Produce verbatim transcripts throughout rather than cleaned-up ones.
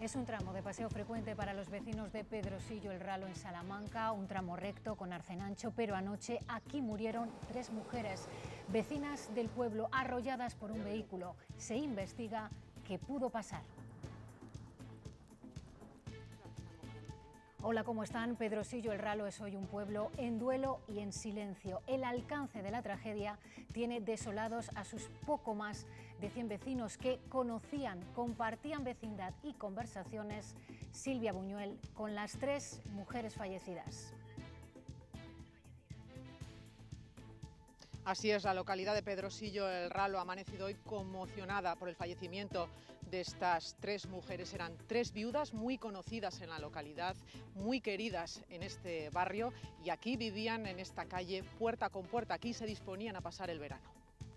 Es un tramo de paseo frecuente para los vecinos de Pedrosillo el Ralo en Salamanca, un tramo recto con arcén ancho, pero anoche aquí murieron tres mujeres, vecinas del pueblo, arrolladas por un vehículo. Se investiga qué pudo pasar. Hola, ¿cómo están? Pedrosillo el Ralo es hoy un pueblo en duelo y en silencio. El alcance de la tragedia tiene desolados a sus poco más de cien vecinos que conocían, compartían vecindad y conversaciones. Silvia Buñuel con las tres mujeres fallecidas. Así es, la localidad de Pedrosillo el Ralo ha amanecido hoy conmocionada por el fallecimiento de estas tres mujeres. Eran tres viudas muy conocidas en la localidad, muy queridas en este barrio, y aquí vivían en esta calle puerta con puerta. Aquí se disponían a pasar el verano.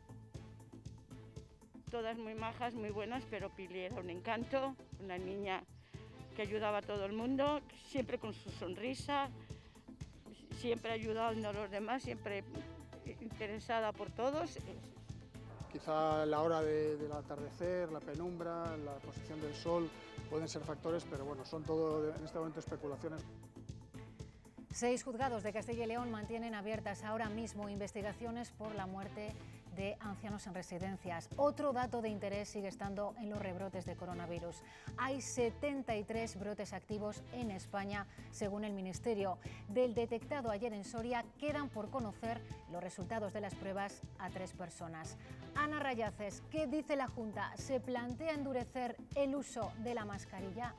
Todas muy majas, muy buenas, pero Pili era un encanto, una niña que ayudaba a todo el mundo, siempre con su sonrisa, siempre ayudando a los demás, siempre interesada por todos. Quizá la hora de, del atardecer, la penumbra, la posición del sol pueden ser factores, pero bueno, son todo en este momento especulaciones. Seis juzgados de Castilla y León mantienen abiertas ahora mismo investigaciones por la muerte de ancianos en residencias. Otro dato de interés sigue estando en los rebrotes de coronavirus. Hay setenta y tres brotes activos en España, según el Ministerio. Del detectado ayer en Soria, quedan por conocer los resultados de las pruebas a tres personas. Ana Rayaces, ¿qué dice la Junta? ¿Se plantea endurecer el uso de la mascarilla?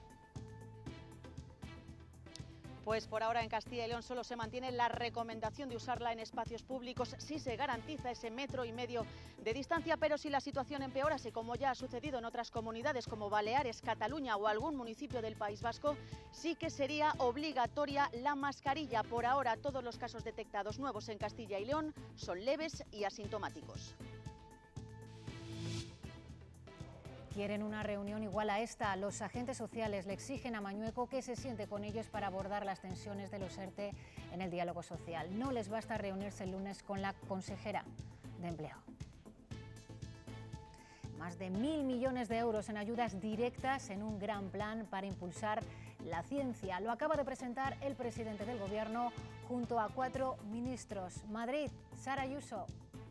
Pues por ahora en Castilla y León solo se mantiene la recomendación de usarla en espacios públicos si se garantiza ese metro y medio de distancia, pero si la situación empeorase, como ya ha sucedido en otras comunidades como Baleares, Cataluña o algún municipio del País Vasco, sí que sería obligatoria la mascarilla. Por ahora todos los casos detectados nuevos en Castilla y León son leves y asintomáticos. Quieren una reunión igual a esta. Los agentes sociales le exigen a Mañueco que se siente con ellos para abordar las tensiones de los ERTE en el diálogo social. No les basta reunirse el lunes con la consejera de Empleo. Más de mil millones de euros en ayudas directas en un gran plan para impulsar la ciencia. Lo acaba de presentar el presidente del Gobierno junto a cuatro ministros. Madrid, Sara Ayuso.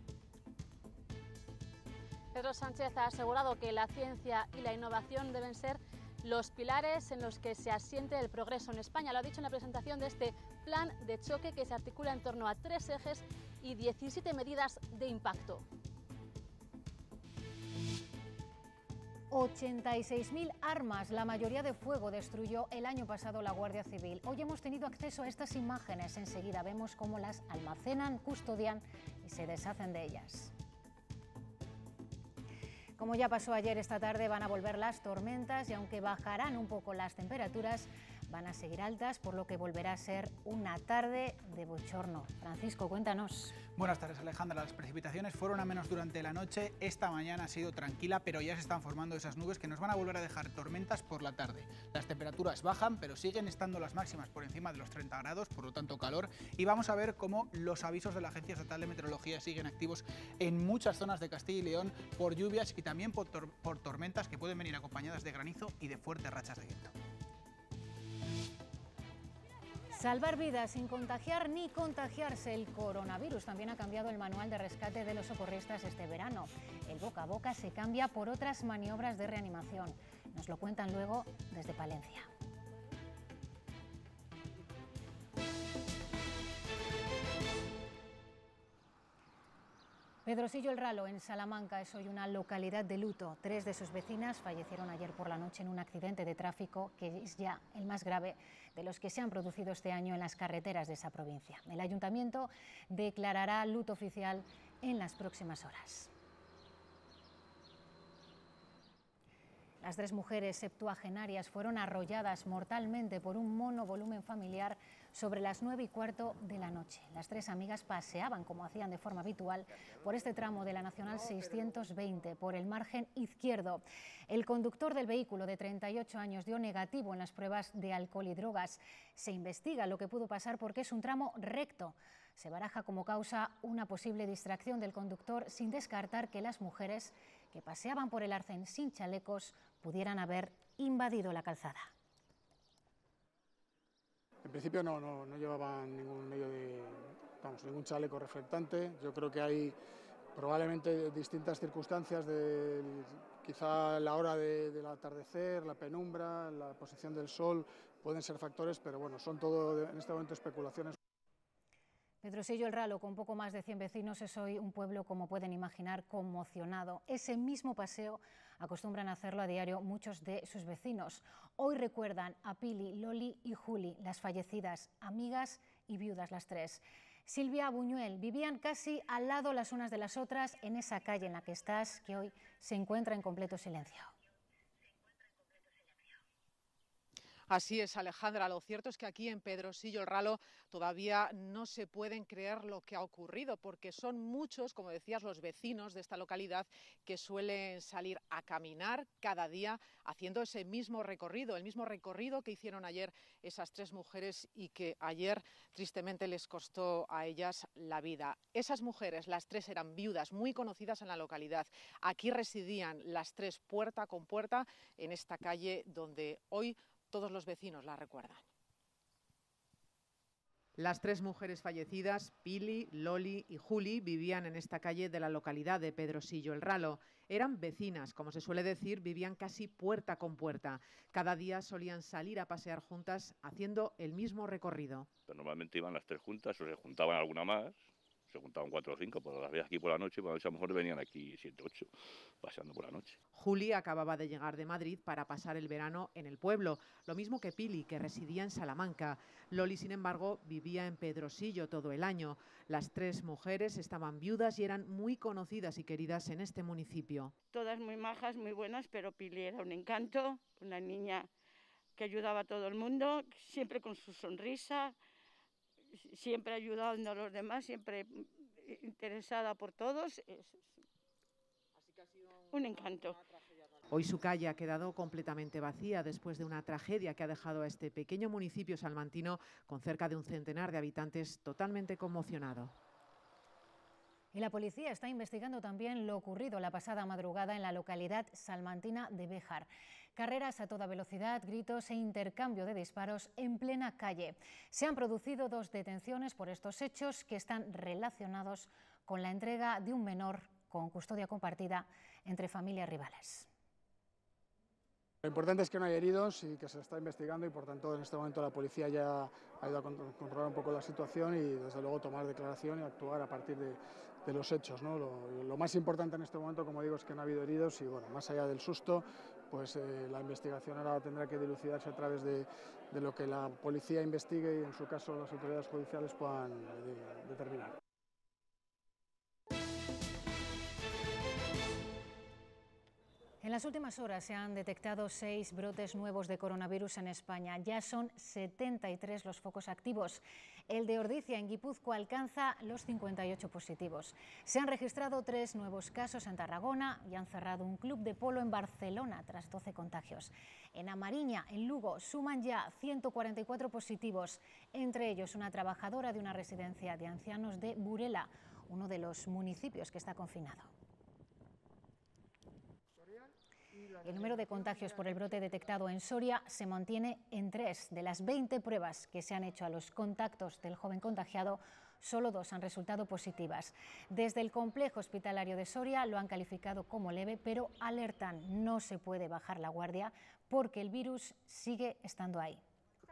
Pedro Sánchez ha asegurado que la ciencia y la innovación deben ser los pilares en los que se asiente el progreso en España. Lo ha dicho en la presentación de este plan de choque que se articula en torno a tres ejes y diecisiete medidas de impacto. ochenta y seis mil armas, la mayoría de fuego, destruyó el año pasado la Guardia Civil. Hoy hemos tenido acceso a estas imágenes. Enseguida vemos cómo las almacenan, custodian y se deshacen de ellas. Como ya pasó ayer, esta tarde van a volver las tormentas y aunque bajarán un poco las temperaturas, van a seguir altas, por lo que volverá a ser una tarde de bochorno. Francisco, cuéntanos. Buenas tardes, Alejandra. Las precipitaciones fueron a menos durante la noche. Esta mañana ha sido tranquila, pero ya se están formando esas nubes que nos van a volver a dejar tormentas por la tarde. Las temperaturas bajan, pero siguen estando las máximas por encima de los treinta grados, por lo tanto calor. Y vamos a ver cómo los avisos de la Agencia Estatal de Meteorología siguen activos en muchas zonas de Castilla y León por lluvias y también por, tor por tormentas que pueden venir acompañadas de granizo y de fuertes rachas de viento. Salvar vidas sin contagiar ni contagiarse. El coronavirus también ha cambiado el manual de rescate de los socorristas este verano. El boca a boca se cambia por otras maniobras de reanimación. Nos lo cuentan luego desde Palencia. Pedrosillo el Ralo, en Salamanca, es hoy una localidad de luto. Tres de sus vecinas fallecieron ayer por la noche en un accidente de tráfico que es ya el más grave de los que se han producido este año en las carreteras de esa provincia. El ayuntamiento declarará luto oficial en las próximas horas. Las tres mujeres septuagenarias fueron arrolladas mortalmente por un monovolumen familiar sobre las nueve y cuarto de la noche. Las tres amigas paseaban, como hacían de forma habitual, por este tramo de la Nacional seiscientos veinte, por el margen izquierdo. El conductor del vehículo, de treinta y ocho años, dio negativo en las pruebas de alcohol y drogas. Se investiga lo que pudo pasar porque es un tramo recto. Se baraja como causa una posible distracción del conductor, sin descartar que las mujeres que paseaban por el arcén sin chalecos pudieran haber invadido la calzada. En principio no, no, no llevaban ningún medio de, vamos, ningún chaleco reflectante. Yo creo que hay probablemente distintas circunstancias, de, quizá la hora de, del atardecer, la penumbra, la posición del sol, pueden ser factores, pero bueno, son todo en este momento especulaciones. Pedrosillo el Ralo, con poco más de cien vecinos, es hoy un pueblo, como pueden imaginar, conmocionado. Ese mismo paseo acostumbran a hacerlo a diario muchos de sus vecinos. Hoy recuerdan a Pili, Loli y Juli, las fallecidas, amigas y viudas las tres. Silvia, Buñuel, vivían casi al lado las unas de las otras en esa calle en la que estás, que hoy se encuentra en completo silencio. Así es, Alejandra. Lo cierto es que aquí en Pedrosillo el Ralo todavía no se pueden creer lo que ha ocurrido, porque son muchos, como decías, los vecinos de esta localidad que suelen salir a caminar cada día haciendo ese mismo recorrido, el mismo recorrido que hicieron ayer esas tres mujeres y que ayer tristemente les costó a ellas la vida. Esas mujeres, las tres, eran viudas muy conocidas en la localidad. Aquí residían las tres puerta con puerta en esta calle donde hoy todos los vecinos la recuerdan. Las tres mujeres fallecidas, Pili, Loli y Juli, vivían en esta calle de la localidad de Pedrosillo el Ralo. Eran vecinas, como se suele decir, vivían casi puerta con puerta. Cada día solían salir a pasear juntas haciendo el mismo recorrido. Pero normalmente iban las tres juntas o se juntaban alguna más. Se juntaban cuatro o cinco, pues las veías aquí por la noche, por la noche a lo mejor venían aquí siete, ocho, paseando por la noche. Juli acababa de llegar de Madrid para pasar el verano en el pueblo, lo mismo que Pili, que residía en Salamanca. Loli, sin embargo, vivía en Pedrosillo todo el año. Las tres mujeres estaban viudas y eran muy conocidas y queridas en este municipio. Todas muy majas, muy buenas, pero Pili era un encanto, una niña que ayudaba a todo el mundo, siempre con su sonrisa, siempre ayudando a los demás, siempre interesada por todos. Es un encanto. Hoy su calle ha quedado completamente vacía después de una tragedia que ha dejado a este pequeño municipio salmantino con cerca de un centenar de habitantes totalmente conmocionado. Y la policía está investigando también lo ocurrido la pasada madrugada en la localidad salmantina de Béjar. Carreras a toda velocidad, gritos e intercambio de disparos en plena calle. Se han producido dos detenciones por estos hechos que están relacionados con la entrega de un menor con custodia compartida entre familias rivales. Lo importante es que no hay heridos y que se está investigando y por tanto en este momento la policía ya ha ido a controlar un poco la situación y desde luego tomar declaración y actuar a partir de, de los hechos, ¿no? Lo, lo más importante en este momento, como digo, es que no ha habido heridos y bueno, más allá del susto, pues eh, la investigación ahora tendrá que dilucidarse a través de, de lo que la policía investigue y en su caso las autoridades judiciales puedan eh, determinar. En las últimas horas se han detectado seis brotes nuevos de coronavirus en España. Ya son setenta y tres los focos activos. El de Ordizia, en Guipúzcoa, alcanza los cincuenta y ocho positivos. Se han registrado tres nuevos casos en Tarragona y han cerrado un club de polo en Barcelona tras doce contagios. En Amariña, en Lugo, suman ya ciento cuarenta y cuatro positivos, entre ellos una trabajadora de una residencia de ancianos de Burela, uno de los municipios que está confinado. El número de contagios por el brote detectado en Soria se mantiene en tres. De las veinte pruebas que se han hecho a los contactos del joven contagiado, solo dos han resultado positivas. Desde el complejo hospitalario de Soria lo han calificado como leve, pero alertan, no se puede bajar la guardia porque el virus sigue estando ahí.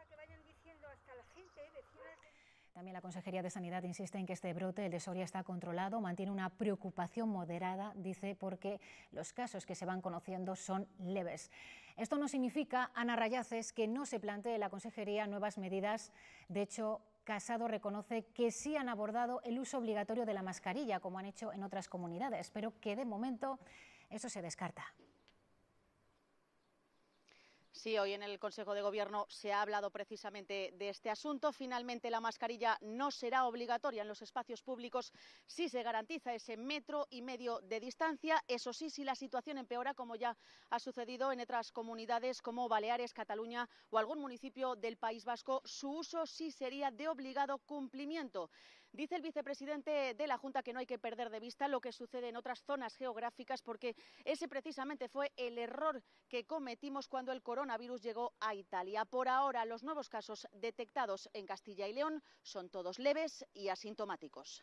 También la Consejería de Sanidad insiste en que este brote, el de Soria, está controlado, mantiene una preocupación moderada, dice, porque los casos que se van conociendo son leves. Esto no significa, Ana Rayaces, que no se plantee la Consejería nuevas medidas. De hecho, Casado reconoce que sí han abordado el uso obligatorio de la mascarilla, como han hecho en otras comunidades, pero que de momento eso se descarta. Sí, hoy en el Consejo de Gobierno se ha hablado precisamente de este asunto. Finalmente la mascarilla no será obligatoria en los espacios públicos si se garantiza ese metro y medio de distancia. Eso sí, si la situación empeora, como ya ha sucedido en otras comunidades como Baleares, Cataluña o algún municipio del País Vasco, su uso sí sería de obligado cumplimiento. Dice el vicepresidente de la Junta que no hay que perder de vista lo que sucede en otras zonas geográficas, porque ese precisamente fue el error que cometimos cuando el coronavirus llegó a Italia. Por ahora, los nuevos casos detectados en Castilla y León son todos leves y asintomáticos.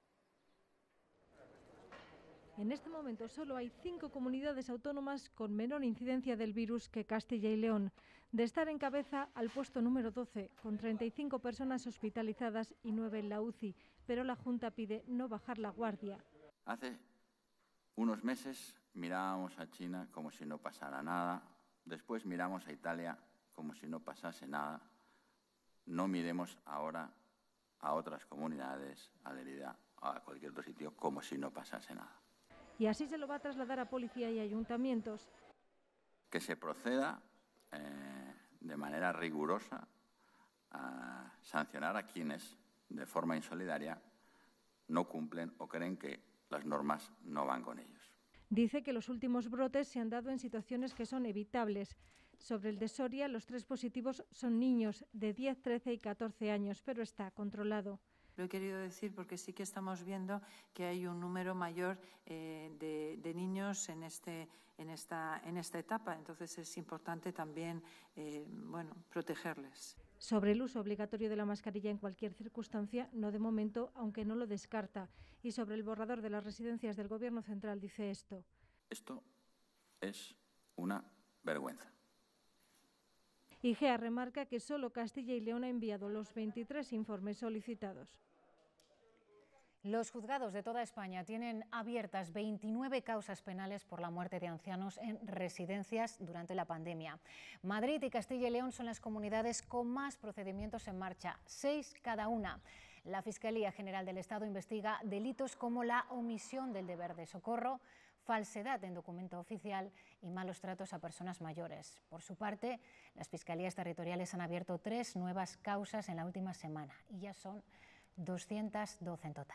En este momento solo hay cinco comunidades autónomas con menor incidencia del virus que Castilla y León. De estar en cabeza al puesto número doce, con treinta y cinco personas hospitalizadas y nueve en la U C I, pero la Junta pide no bajar la guardia. Hace unos meses mirábamos a China como si no pasara nada, después miramos a Italia como si no pasase nada. No miremos ahora a otras comunidades, a Lerida, a cualquier otro sitio, como si no pasase nada. Y así se lo va a trasladar a policía y ayuntamientos. Que se proceda eh, de manera rigurosa a sancionar a quienes, de forma insolidaria, no cumplen o creen que las normas no van con ellos. Dice que los últimos brotes se han dado en situaciones que son evitables. Sobre el de Soria, los tres positivos son niños de diez, trece y catorce años, pero está controlado. Lo he querido decir porque sí que estamos viendo que hay un número mayor eh, de, de niños en, este, en, esta, en esta etapa. Entonces es importante también eh, bueno, protegerles. Sobre el uso obligatorio de la mascarilla en cualquier circunstancia, no de momento, aunque no lo descarta. Y sobre el borrador de las residencias del Gobierno central dice esto. Esto es una vergüenza. I G E A remarca que solo Castilla y León ha enviado los veintitrés informes solicitados. Los juzgados de toda España tienen abiertas veintinueve causas penales por la muerte de ancianos en residencias durante la pandemia. Madrid y Castilla y León son las comunidades con más procedimientos en marcha, seis cada una. La Fiscalía General del Estado investiga delitos como la omisión del deber de socorro, falsedad en documento oficial y malos tratos a personas mayores. Por su parte, las fiscalías territoriales han abierto tres nuevas causas en la última semana y ya son doscientas doce en total.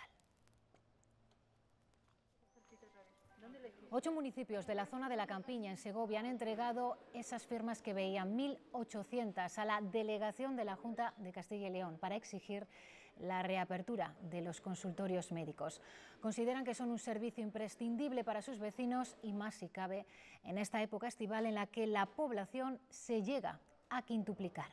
Ocho municipios de la zona de la Campiña, en Segovia, han entregado esas firmas que veían, mil ochocientas, a la delegación de la Junta de Castilla y León para exigir la reapertura de los consultorios médicos. Consideran que son un servicio imprescindible para sus vecinos y más si cabe en esta época estival en la que la población se llega a quintuplicar.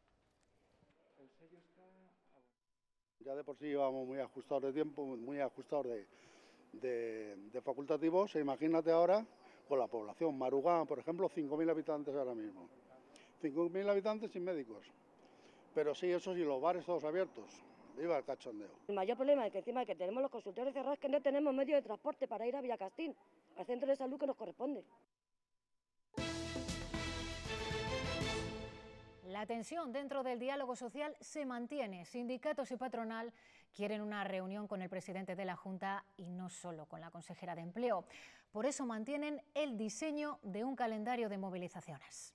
Ya de por sí íbamos muy ajustados de tiempo, muy ajustados de, de, de facultativos, e imagínate ahora con la población. Marugán, por ejemplo, cinco mil habitantes ahora mismo. cinco mil habitantes sin médicos. Pero sí, eso sí, los bares todos abiertos. Viva el cachondeo. El mayor problema es que encima de que tenemos los consultorios cerrados es que no tenemos medio de transporte para ir a Villacastín, al centro de salud que nos corresponde. La tensión dentro del diálogo social se mantiene. Sindicatos y patronal quieren una reunión con el presidente de la Junta y no solo con la consejera de Empleo. Por eso mantienen el diseño de un calendario de movilizaciones.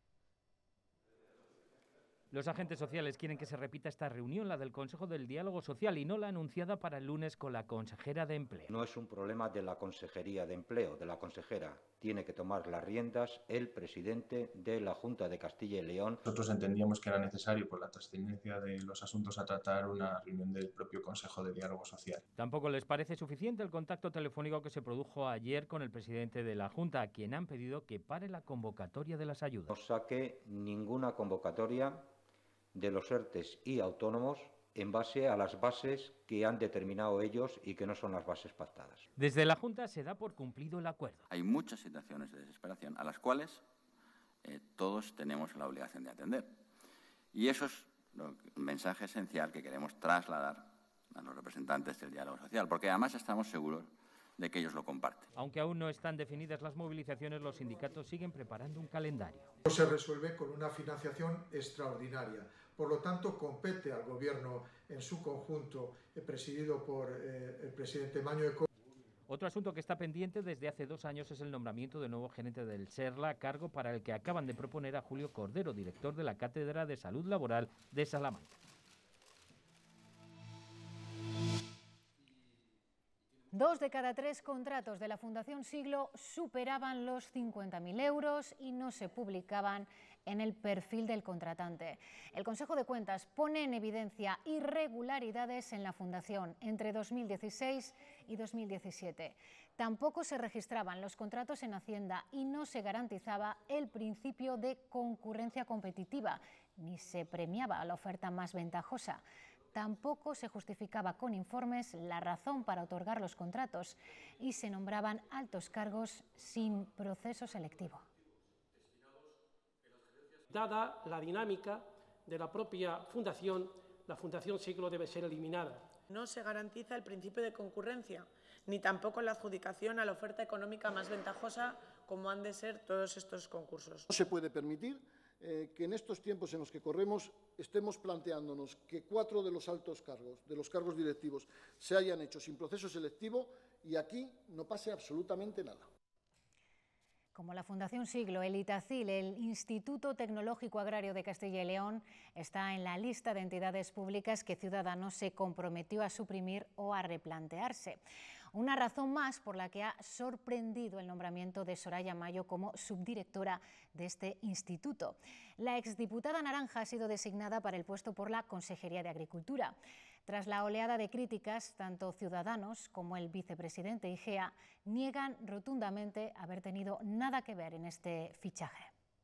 Los agentes sociales quieren que se repita esta reunión, la del Consejo del Diálogo Social, y no la anunciada para el lunes con la consejera de Empleo. No es un problema de la Consejería de Empleo, de la consejera. Tiene que tomar las riendas el presidente de la Junta de Castilla y León. Nosotros entendíamos que era necesario, por la trascendencia de los asuntos a tratar, una reunión del propio Consejo de Diálogo Social. Tampoco les parece suficiente el contacto telefónico que se produjo ayer con el presidente de la Junta, a quien han pedido que pare la convocatoria de las ayudas. No saque ninguna convocatoria de los ERTES y autónomos en base a las bases que han determinado ellos y que no son las bases pactadas. Desde la Junta se da por cumplido el acuerdo. Hay muchas situaciones de desesperación a las cuales eh, todos tenemos la obligación de atender. Y eso es el mensaje esencial que queremos trasladar a los representantes del diálogo social, porque además estamos seguros de que ellos lo comparten. Aunque aún no están definidas las movilizaciones, los sindicatos siguen preparando un calendario. Se resuelve con una financiación extraordinaria. Por lo tanto, compete al Gobierno en su conjunto, eh, presidido por eh, el presidente Maño Eco. Otro asunto que está pendiente desde hace dos años es el nombramiento del nuevo gerente del SERLA, cargo para el que acaban de proponer a Julio Cordero, director de la Cátedra de Salud Laboral de Salamanca. Dos de cada tres contratos de la Fundación Siglo superaban los cincuenta mil euros y no se publicaban en el perfil del contratante. El Consejo de Cuentas pone en evidencia irregularidades en la Fundación entre dos mil dieciséis y dos mil diecisiete. Tampoco se registraban los contratos en Hacienda y no se garantizaba el principio de concurrencia competitiva, ni se premiaba a la oferta más ventajosa. Tampoco se justificaba con informes la razón para otorgar los contratos y se nombraban altos cargos sin proceso selectivo. Dada la dinámica de la propia Fundación, la Fundación Siglo debe ser eliminada. No se garantiza el principio de concurrencia, ni tampoco la adjudicación a la oferta económica más ventajosa, como han de ser todos estos concursos. No se puede permitir eh, que en estos tiempos en los que corremos estemos planteándonos que cuatro de los altos cargos, de los cargos directivos, se hayan hecho sin proceso selectivo y aquí no pase absolutamente nada. Como la Fundación Siglo, el Itacil, el Instituto Tecnológico Agrario de Castilla y León, está en la lista de entidades públicas que Ciudadanos se comprometió a suprimir o a replantearse. Una razón más por la que ha sorprendido el nombramiento de Soraya Mayo como subdirectora de este instituto. La exdiputada naranja ha sido designada para el puesto por la Consejería de Agricultura. Tras la oleada de críticas, tanto Ciudadanos como el vicepresidente Igea niegan rotundamente haber tenido nada que ver en este fichaje.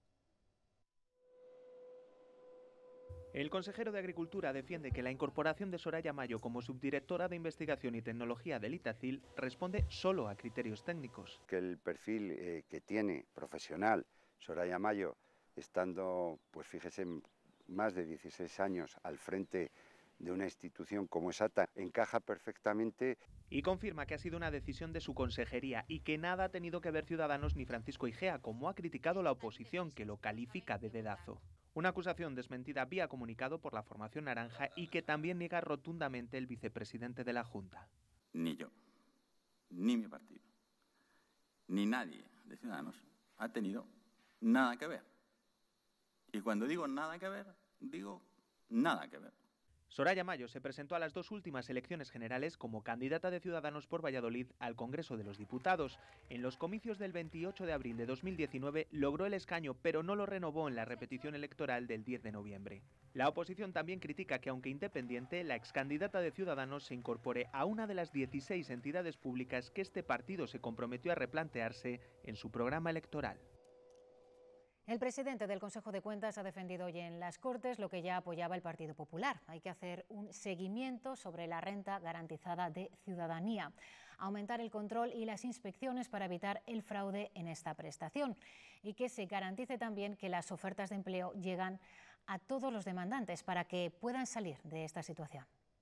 El consejero de Agricultura defiende que la incorporación de Soraya Mayo como subdirectora de Investigación y Tecnología del Itacil responde solo a criterios técnicos. Que el perfil eh, que tiene profesional Soraya Mayo, estando, pues fíjese, más de dieciséis años al frente de una institución como es ATA, encaja perfectamente. Y confirma que ha sido una decisión de su consejería y que nada ha tenido que ver Ciudadanos ni Francisco Igea, como ha criticado la oposición, que lo califica de dedazo. Una acusación desmentida vía comunicado por la formación naranja y que también niega rotundamente el vicepresidente de la Junta. Ni yo, ni mi partido, ni nadie de Ciudadanos ha tenido nada que ver. Y cuando digo nada que ver, digo nada que ver. Soraya Mayo se presentó a las dos últimas elecciones generales como candidata de Ciudadanos por Valladolid al Congreso de los Diputados. En los comicios del veintiocho de abril de dos mil diecinueve logró el escaño, pero no lo renovó en la repetición electoral del diez de noviembre. La oposición también critica que, aunque independiente, la excandidata de Ciudadanos se incorpore a una de las dieciséis entidades públicas que este partido se comprometió a replantearse en su programa electoral. El presidente del Consejo de Cuentas ha defendido hoy en las Cortes lo que ya apoyaba el Partido Popular. Hay que hacer un seguimiento sobre la renta garantizada de ciudadanía, aumentar el control y las inspecciones para evitar el fraude en esta prestación y que se garantice también que las ofertas de empleo llegan a todos los demandantes para que puedan salir de esta situación.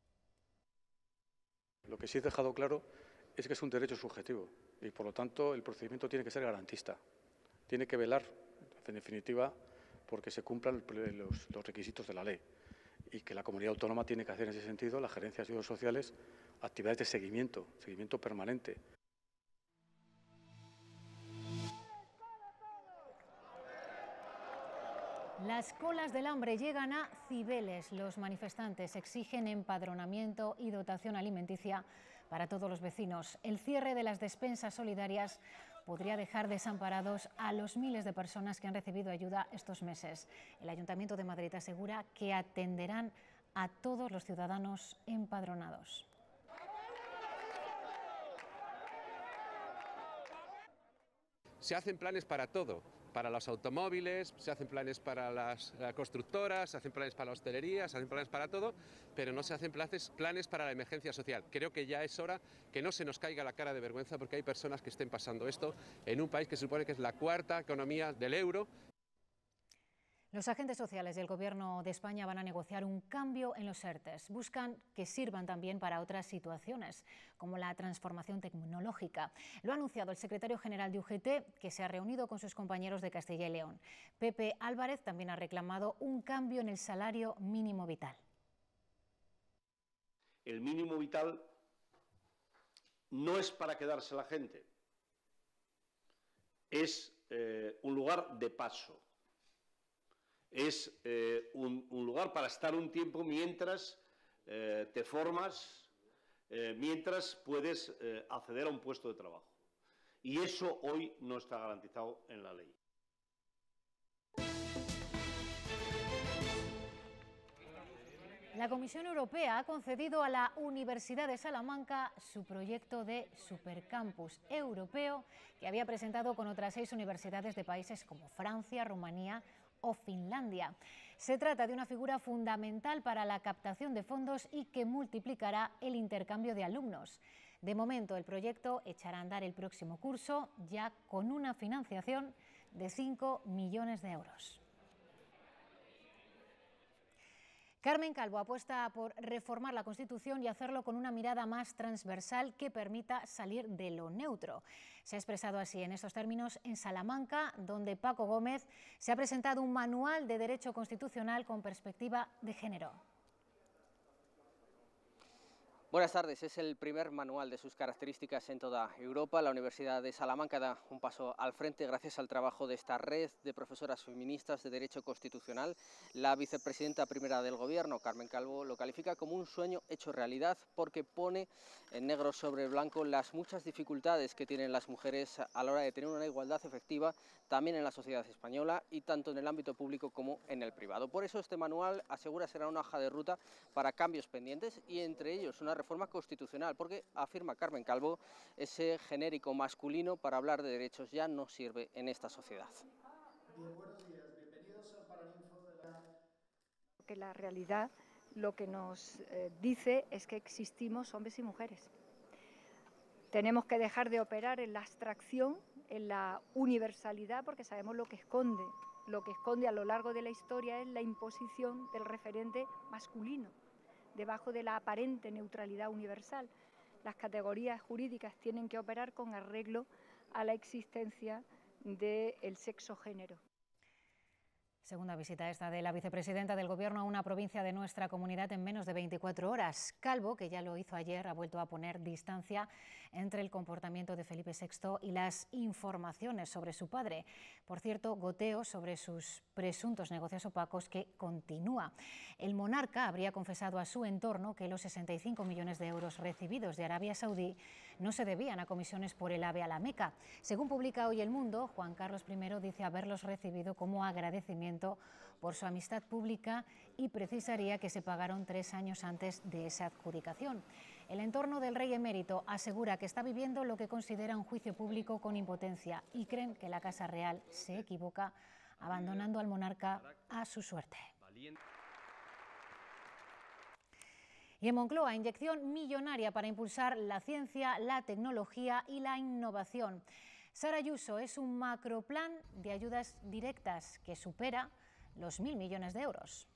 Lo que sí he dejado claro es que es un derecho subjetivo y, por lo tanto, el procedimiento tiene que ser garantista. Tiene que velar, en definitiva, porque se cumplan los, los requisitos de la ley y que la comunidad autónoma tiene que hacer en ese sentido, las gerencias de ayudas sociales, actividades de seguimiento, seguimiento permanente. Las colas del hambre llegan a Cibeles. Los manifestantes exigen empadronamiento y dotación alimenticia para todos los vecinos. El cierre de las despensas solidarias podría dejar desamparados a los miles de personas que han recibido ayuda estos meses. El Ayuntamiento de Madrid asegura que atenderán a todos los ciudadanos empadronados. Se hacen planes para todo, para los automóviles, se hacen planes para las constructoras, se hacen planes para la hostelería, se hacen planes para todo, pero no se hacen planes, planes para la emergencia social. Creo que ya es hora que no se nos caiga la cara de vergüenza porque hay personas que estén pasando esto en un país que se supone que es la cuarta economía del euro. Los agentes sociales del Gobierno de España van a negociar un cambio en los ERTES. Buscan que sirvan también para otras situaciones, como la transformación tecnológica. Lo ha anunciado el secretario general de U G T, que se ha reunido con sus compañeros de Castilla y León. Pepe Álvarez también ha reclamado un cambio en el salario mínimo vital. El mínimo vital no es para quedarse la gente, es eh, un lugar de paso. Es eh, un, un lugar para estar un tiempo mientras eh, te formas, eh, mientras puedes eh, acceder a un puesto de trabajo. Y eso hoy no está garantizado en la ley. La Comisión Europea ha concedido a la Universidad de Salamanca su proyecto de supercampus europeo que había presentado con otras seis universidades de países como Francia, Rumanía o Finlandia. Se trata de una figura fundamental para la captación de fondos y que multiplicará el intercambio de alumnos. De momento, el proyecto echará a andar el próximo curso ya con una financiación de cinco millones de euros. Carmen Calvo apuesta por reformar la Constitución y hacerlo con una mirada más transversal que permita salir de lo neutro. Se ha expresado así en estos términos en Salamanca, donde Paco Gómez se ha presentado un manual de derecho constitucional con perspectiva de género. Buenas tardes, es el primer manual de sus características en toda Europa. La Universidad de Salamanca da un paso al frente gracias al trabajo de esta red de profesoras feministas de Derecho Constitucional. La vicepresidenta primera del Gobierno, Carmen Calvo, lo califica como un sueño hecho realidad porque pone en negro sobre blanco las muchas dificultades que tienen las mujeres a la hora de tener una igualdad efectiva también en la sociedad española y tanto en el ámbito público como en el privado. Por eso este manual asegura será una hoja de ruta para cambios pendientes y entre ellos una reforma constitucional, porque afirma Carmen Calvo, ese genérico masculino para hablar de derechos ya no sirve en esta sociedad. Bien, buenos días, bienvenidos al Paraninfo de la... Que la realidad lo que nos eh, dice es que existimos hombres y mujeres. Tenemos que dejar de operar en la abstracción, en la universalidad, porque sabemos lo que esconde. Lo que esconde a lo largo de la historia es la imposición del referente masculino, debajo de la aparente neutralidad universal. Las categorías jurídicas tienen que operar con arreglo a la existencia del sexo-género. Segunda visita esta de la vicepresidenta del Gobierno a una provincia de nuestra comunidad en menos de veinticuatro horas. Calvo, que ya lo hizo ayer, ha vuelto a poner distancia entre el comportamiento de Felipe sexto y las informaciones sobre su padre. Por cierto, goteo sobre sus presuntos negocios opacos que continúa. El monarca habría confesado a su entorno que los sesenta y cinco millones de euros recibidos de Arabia Saudí no se debían a comisiones por el AVE a la Meca. Según publica hoy El Mundo, Juan Carlos primero dice haberlos recibido como agradecimiento por su amistad pública y precisaría que se pagaron tres años antes de esa adjudicación. El entorno del rey emérito asegura que está viviendo lo que considera un juicio público con impotencia y creen que la Casa Real se equivoca abandonando al monarca a su suerte. Y en Moncloa, inyección millonaria para impulsar la ciencia, la tecnología y la innovación. Sara Ayuso, es un macroplan de ayudas directas que supera los mil millones de euros.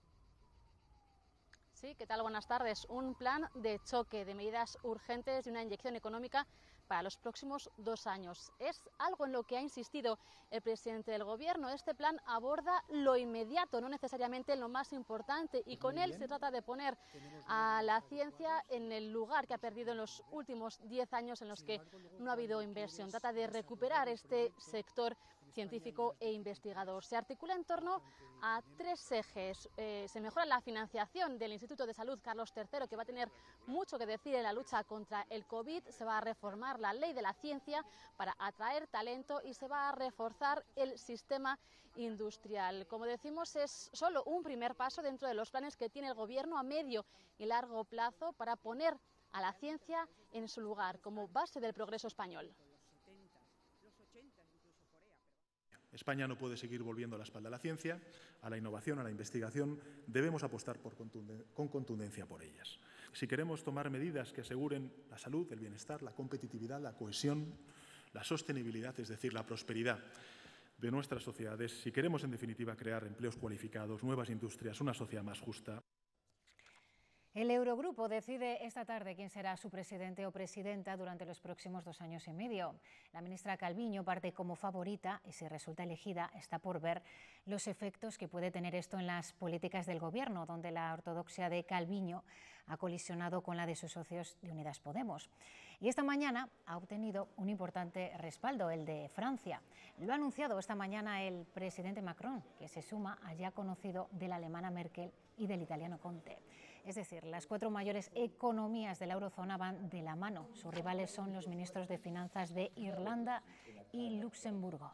Sí, ¿qué tal? Buenas tardes. Un plan de choque de medidas urgentes y una inyección económica para los próximos dos años. Es algo en lo que ha insistido el presidente del Gobierno. Este plan aborda lo inmediato, no necesariamente lo más importante, y con él se trata de poner a la ciencia en el lugar que ha perdido en los últimos diez años en los que no ha habido inversión. Trata de recuperar este sector científico e investigador. Se articula en torno a tres ejes. Eh, se mejora la financiación del Instituto de Salud Carlos tercero, que va a tener mucho que decir en la lucha contra el COVID. Se va a reformar la ley de la ciencia para atraer talento y se va a reforzar el sistema industrial. Como decimos, es solo un primer paso dentro de los planes que tiene el Gobierno a medio y largo plazo para poner a la ciencia en su lugar como base del progreso español. España no puede seguir volviendo la espalda a la ciencia, a la innovación, a la investigación. Debemos apostar por contunden- con contundencia por ellas. Si queremos tomar medidas que aseguren la salud, el bienestar, la competitividad, la cohesión, la sostenibilidad, es decir, la prosperidad de nuestras sociedades, si queremos, en definitiva, crear empleos cualificados, nuevas industrias, una sociedad más justa. El Eurogrupo decide esta tarde quién será su presidente o presidenta durante los próximos dos años y medio. La ministra Calviño parte como favorita y si resulta elegida está por ver los efectos que puede tener esto en las políticas del Gobierno, donde la ortodoxia de Calviño ha colisionado con la de sus socios de Unidas Podemos. Y esta mañana ha obtenido un importante respaldo, el de Francia. Lo ha anunciado esta mañana el presidente Macron, que se suma al ya conocido de la alemana Merkel y del italiano Conte. Es decir, las cuatro mayores economías de la eurozona van de la mano. Sus rivales son los ministros de Finanzas de Irlanda y Luxemburgo.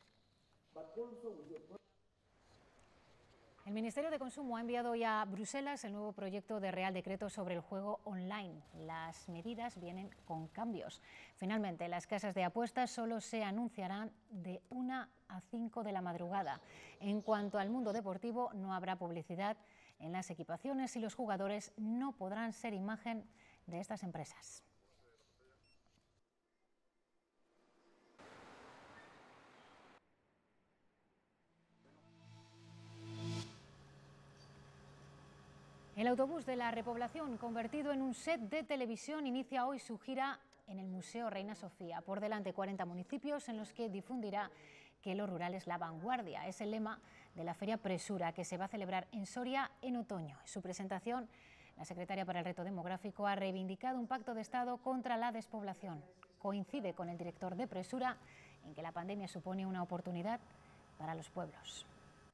El Ministerio de Consumo ha enviado ya a Bruselas el nuevo proyecto de Real Decreto sobre el juego online. Las medidas vienen con cambios. Finalmente, las casas de apuestas solo se anunciarán de una a cinco de la madrugada. En cuanto al mundo deportivo, no habrá publicidad en las equipaciones y los jugadores no podrán ser imagen de estas empresas. El autobús de la repoblación, convertido en un set de televisión, inicia hoy su gira en el Museo Reina Sofía. Por delante, cuarenta municipios en los que difundirá que lo rural es la vanguardia. Es el lema de la Feria Presura, que se va a celebrar en Soria en otoño. En su presentación, la secretaria para el Reto Demográfico ha reivindicado un pacto de Estado contra la despoblación. Coincide con el director de Presura en que la pandemia supone una oportunidad para los pueblos.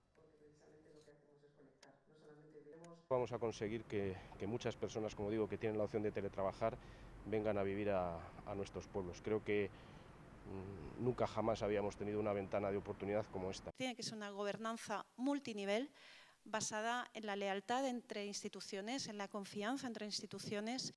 Vamos a conseguir que, que muchas personas, como digo, que tienen la opción de teletrabajar, vengan a vivir a, a nuestros pueblos. Creo que mmm, nunca jamás habíamos tenido una ventana de oportunidad como esta. Tiene que ser una gobernanza multinivel basada en la lealtad entre instituciones, en la confianza entre instituciones.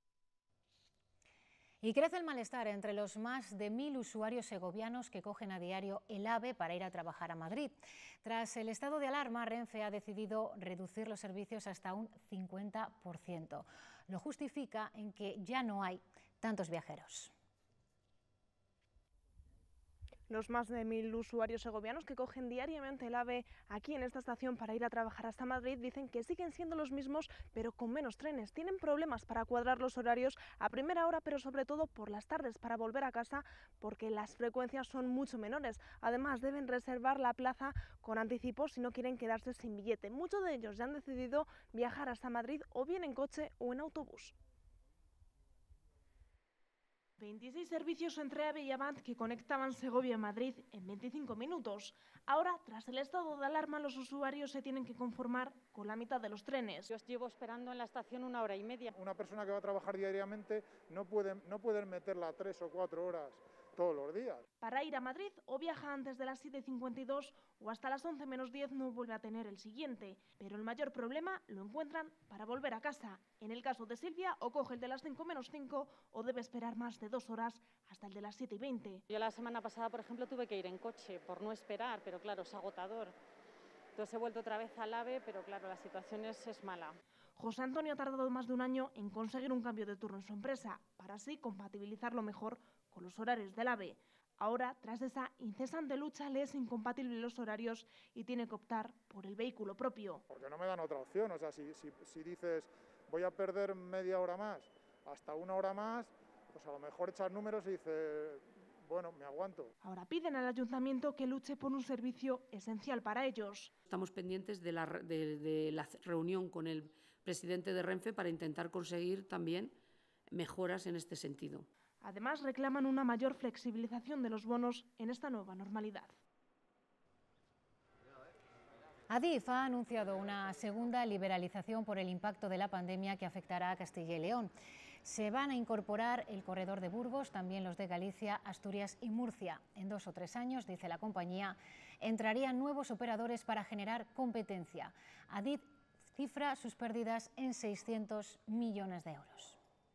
Y crece el malestar entre los más de mil usuarios segovianos que cogen a diario el AVE para ir a trabajar a Madrid. Tras el estado de alarma, Renfe ha decidido reducir los servicios hasta un cincuenta por ciento. Lo justifica en que ya no hay tantos viajeros. Los más de mil usuarios segovianos que cogen diariamente el AVE aquí en esta estación para ir a trabajar hasta Madrid dicen que siguen siendo los mismos, pero con menos trenes. Tienen problemas para cuadrar los horarios a primera hora, pero sobre todo por las tardes para volver a casa, porque las frecuencias son mucho menores. Además, deben reservar la plaza con anticipo si no quieren quedarse sin billete. Muchos de ellos ya han decidido viajar hasta Madrid o bien en coche o en autobús. veintiséis servicios entre AVE y Avant que conectaban Segovia y Madrid en veinticinco minutos. Ahora, tras el estado de alarma, los usuarios se tienen que conformar con la mitad de los trenes. Yo llevo esperando en la estación una hora y media. Una persona que va a trabajar diariamente no puede, no puede meterla tres o cuatro horas todos los días. Para ir a Madrid, o viaja antes de las siete cincuenta y dos o hasta las once menos diez no vuelve a tener el siguiente. Pero el mayor problema lo encuentran para volver a casa. En el caso de Silvia, o coge el de las cinco menos cinco o debe esperar más de dos horas hasta el de las siete y veinte. Yo la semana pasada, por ejemplo, tuve que ir en coche por no esperar, pero claro, es agotador. Entonces he vuelto otra vez al AVE, pero claro, la situación es, es mala. José Antonio ha tardado más de un año en conseguir un cambio de turno en su empresa, para así compatibilizarlo mejor con los horarios del AVE. Ahora, tras esa incesante lucha, le es incompatible los horarios y tiene que optar por el vehículo propio. Porque no me dan otra opción, o sea, si, si, si dices voy a perder media hora más, hasta una hora más, pues a lo mejor echas números y dices, bueno, me aguanto. Ahora piden al ayuntamiento que luche por un servicio esencial para ellos. Estamos pendientes de la, de, de la reunión con el presidente de Renfe para intentar conseguir también mejoras en este sentido. Además, reclaman una mayor flexibilización de los bonos en esta nueva normalidad. Adif ha anunciado una segunda liberalización por el impacto de la pandemia que afectará a Castilla y León. Se van a incorporar el corredor de Burgos, también los de Galicia, Asturias y Murcia. En dos o tres años, dice la compañía, entrarían nuevos operadores para generar competencia. Adif cifra sus pérdidas en seiscientos millones de euros.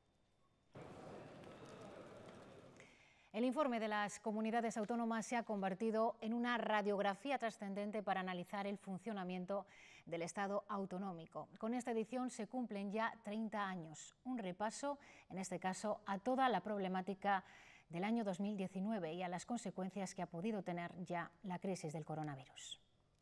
El informe de las comunidades autónomas se ha convertido en una radiografía trascendente para analizar el funcionamiento del Estado autonómico. Con esta edición se cumplen ya treinta años, un repaso, en este caso, a toda la problemática del año dos mil diecinueve y a las consecuencias que ha podido tener ya la crisis del coronavirus.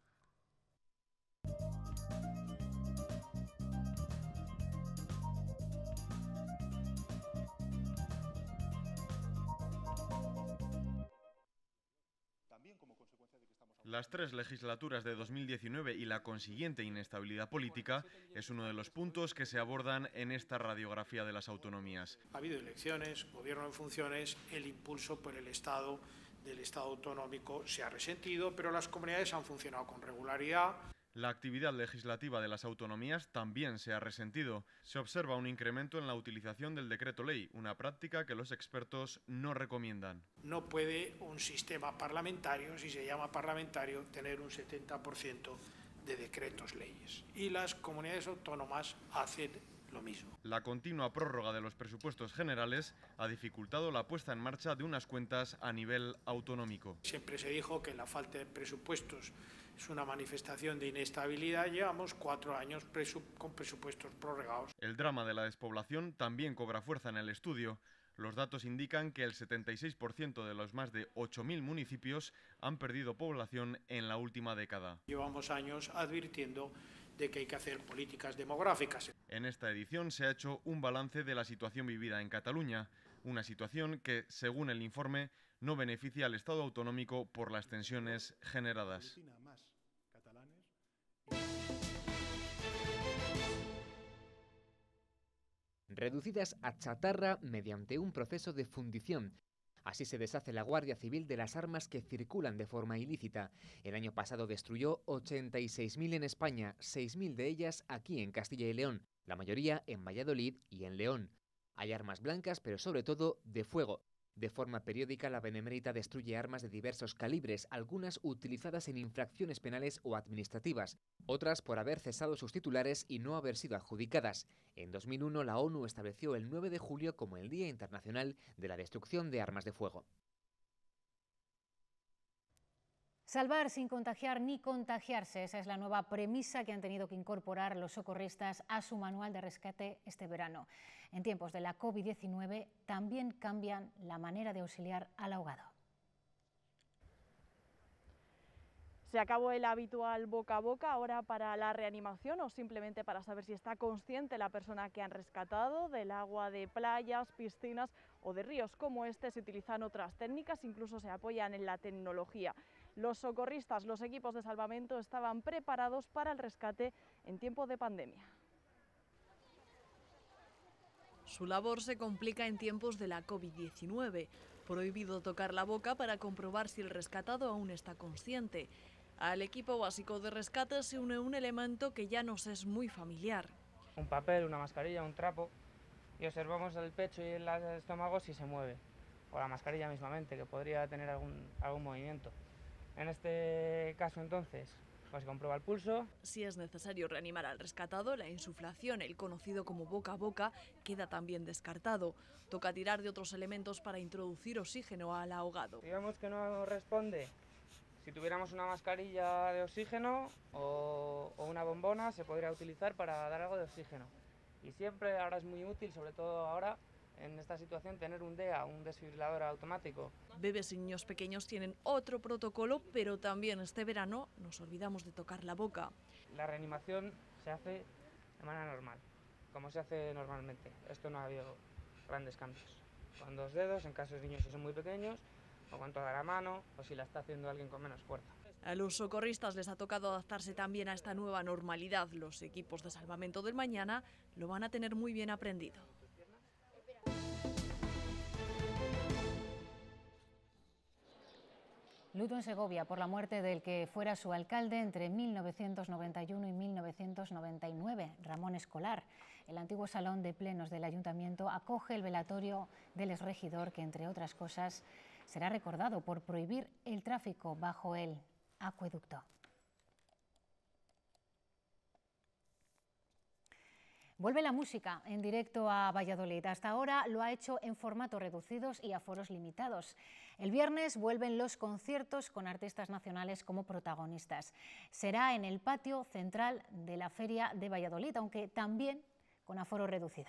Las tres legislaturas de dos mil diecinueve y la consiguiente inestabilidad política es uno de los puntos que se abordan en esta radiografía de las autonomías. Ha habido elecciones, gobierno en funciones, el impulso por el Estado del Estado autonómico se ha resentido, pero las comunidades han funcionado con regularidad. La actividad legislativa de las autonomías también se ha resentido. Se observa un incremento en la utilización del decreto ley, una práctica que los expertos no recomiendan. No puede un sistema parlamentario, si se llama parlamentario, tener un setenta por ciento de decretos leyes. Y las comunidades autónomas hacen lo mismo. La continua prórroga de los presupuestos generales ha dificultado la puesta en marcha de unas cuentas a nivel autonómico. Siempre se dijo que la falta de presupuestos es una manifestación de inestabilidad. Llevamos cuatro años presu con presupuestos prorrogados. El drama de la despoblación también cobra fuerza en el estudio. Los datos indican que el setenta y seis por ciento de los más de ocho mil municipios han perdido población en la última década. Llevamos años advirtiendo de que hay que hacer políticas demográficas. En esta edición se ha hecho un balance de la situación vivida en Cataluña, una situación que, según el informe, no beneficia al Estado autonómico por las tensiones generadas. Reducidas a chatarra mediante un proceso de fundición. Así se deshace la Guardia Civil de las armas que circulan de forma ilícita. El año pasado destruyó ochenta y seis mil en España, seis mil de ellas aquí en Castilla y León, la mayoría en Valladolid y en León. Hay armas blancas, pero sobre todo de fuego. De forma periódica, la Benemérita destruye armas de diversos calibres, algunas utilizadas en infracciones penales o administrativas, otras por haber cesado sus titulares y no haber sido adjudicadas. En dos mil uno, la ONU estableció el nueve de julio como el Día Internacional de la Destrucción de Armas de Fuego. Salvar sin contagiar ni contagiarse, esa es la nueva premisa que han tenido que incorporar los socorristas a su manual de rescate este verano. En tiempos de la COVID diecinueve también cambian la manera de auxiliar al ahogado. Se acabó el habitual boca a boca ahora para la reanimación o simplemente para saber si está consciente la persona que han rescatado. Del agua de playas, piscinas o de ríos como este se utilizan otras técnicas, incluso se apoyan en la tecnología. Los socorristas, los equipos de salvamento estaban preparados para el rescate en tiempo de pandemia. Su labor se complica en tiempos de la COVID diecinueve. Prohibido tocar la boca para comprobar si el rescatado aún está consciente. Al equipo básico de rescate se une un elemento que ya nos es muy familiar. Un papel, una mascarilla, un trapo, y observamos el pecho y el estómago si se mueve, o la mascarilla mismamente, que podría tener algún, algún movimiento. En este caso entonces, pues se comprueba el pulso. Si es necesario reanimar al rescatado, la insuflación, el conocido como boca a boca, queda también descartado. Toca tirar de otros elementos para introducir oxígeno al ahogado. Digamos que no responde. Si tuviéramos una mascarilla de oxígeno o, o una bombona, se podría utilizar para dar algo de oxígeno. Y siempre ahora es muy útil, sobre todo ahora, en esta situación, tener un D E A, un desfibrilador automático. Bebés y niños pequeños tienen otro protocolo, pero también este verano nos olvidamos de tocar la boca. La reanimación se hace de manera normal, como se hace normalmente. Esto no ha habido grandes cambios. Con dos dedos, en caso de niños si son muy pequeños, o con toda la mano, o si la está haciendo alguien con menos fuerza. A los socorristas les ha tocado adaptarse también a esta nueva normalidad. Los equipos de salvamento del mañana lo van a tener muy bien aprendido. Luto en Segovia por la muerte del que fuera su alcalde entre mil novecientos noventa y uno y mil novecientos noventa y nueve, Ramón Escolar. El antiguo salón de plenos del ayuntamiento acoge el velatorio del exregidor que, entre otras cosas, será recordado por prohibir el tráfico bajo el acueducto. Vuelve la música en directo a Valladolid. Hasta ahora lo ha hecho en formatos reducidos y aforos limitados. El viernes vuelven los conciertos con artistas nacionales como protagonistas. Será en el patio central de la Feria de Valladolid, aunque también con aforo reducido.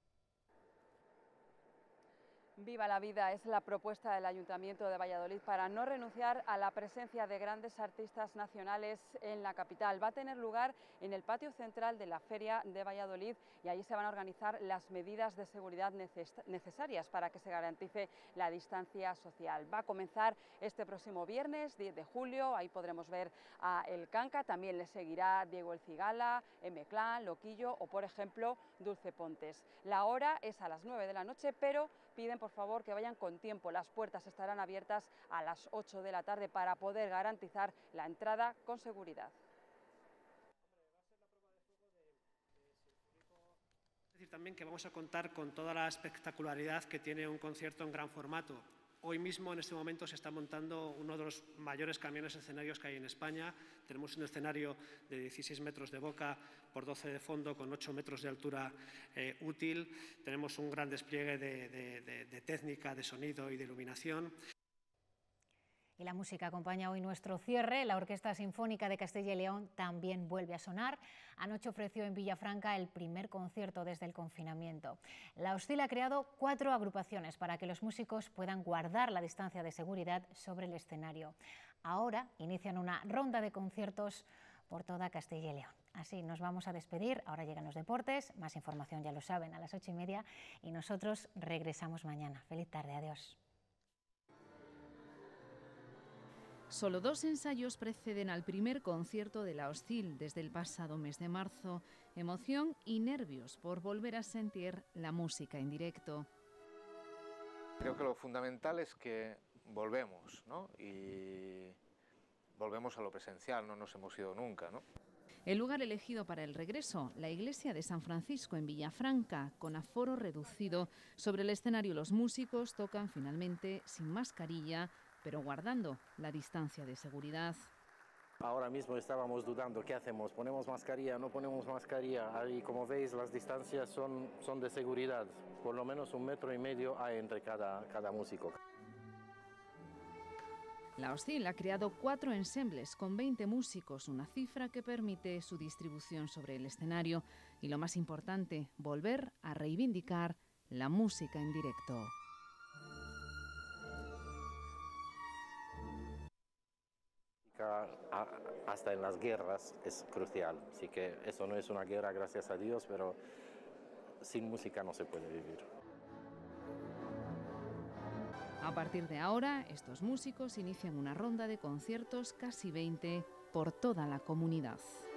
Viva la vida es la propuesta del Ayuntamiento de Valladolid para no renunciar a la presencia de grandes artistas nacionales en la capital. Va a tener lugar en el patio central de la Feria de Valladolid y allí se van a organizar las medidas de seguridad necesarias para que se garantice la distancia social. Va a comenzar este próximo viernes, diez de julio, ahí podremos ver a El Canca, también le seguirá Diego El Cigala, M-Clan, Loquillo o, por ejemplo, Dulce Pontes. La hora es a las nueve de la noche, pero piden por favor que vayan con tiempo. Las puertas estarán abiertas a las ocho de la tarde para poder garantizar la entrada con seguridad. también que vamos a contar con toda la espectacularidad que tiene un concierto en gran formato. Hoy mismo, en este momento, se está montando uno de los mayores camiones escenarios que hay en España. Tenemos un escenario de dieciséis metros de boca por doce de fondo, con ocho metros de altura eh, útil. Tenemos un gran despliegue de, de, de, de técnica, de sonido y de iluminación. Y la música acompaña hoy nuestro cierre. La Orquesta Sinfónica de Castilla y León también vuelve a sonar. Anoche ofreció en Villafranca el primer concierto desde el confinamiento. La Hostil ha creado cuatro agrupaciones para que los músicos puedan guardar la distancia de seguridad sobre el escenario. Ahora inician una ronda de conciertos por toda Castilla y León. Así nos vamos a despedir. Ahora llegan los deportes. Más información, ya lo saben, a las ocho y media. Y nosotros regresamos mañana. Feliz tarde. Adiós. Solo dos ensayos preceden al primer concierto de La Hostil desde el pasado mes de marzo. Emoción y nervios por volver a sentir la música en directo. Creo que lo fundamental es que volvemos, ¿no? Y volvemos a lo presencial, no nos hemos ido nunca, ¿no? El lugar elegido para el regreso, la iglesia de San Francisco en Villafranca, con aforo reducido. Sobre el escenario los músicos tocan finalmente sin mascarilla, pero guardando la distancia de seguridad. Ahora mismo estábamos dudando, ¿qué hacemos? ¿Ponemos mascarilla? ¿No ponemos mascarilla? Ahí, como veis, las distancias son, son de seguridad. Por lo menos un metro y medio hay entre cada, cada músico. La Hostil ha creado cuatro ensembles con veinte músicos, una cifra que permite su distribución sobre el escenario. Y lo más importante, volver a reivindicar la música en directo. Hasta en las guerras es crucial, así que eso no es una guerra, gracias a Dios, pero sin música no se puede vivir. A partir de ahora, estos músicos inician una ronda de conciertos, casi veinte, por toda la comunidad.